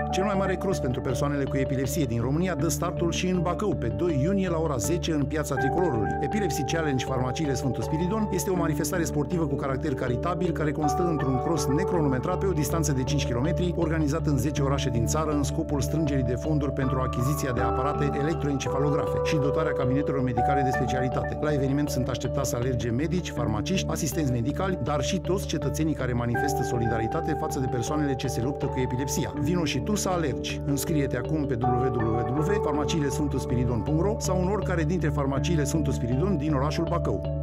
Cel mai mare cross pentru persoanele cu epilepsie din România dă startul și în Bacău, pe 2 iunie la ora 10 în Piața Tricolorului. Epilepsy Challenge Farmaciile Sfântul Spiridon este o manifestare sportivă cu caracter caritabil care constă într-un cross necronometrat pe o distanță de 5 km, organizat în 10 orașe din țară în scopul strângerii de fonduri pentru achiziția de aparate electroencefalografe și dotarea cabinetelor medicale de specialitate. La eveniment sunt așteptați să alerge medici, farmaciști, asistenți medicali, dar și toți cetățenii care manifestă solidaritate față de persoanele ce se luptă cu epilepsia. Vino și tu să alergi. Înscrie-te acum pe www.farmaciilesfântuspiridon.ro sau în oricare dintre farmaciile Sfântul Spiridon din orașul Bacău.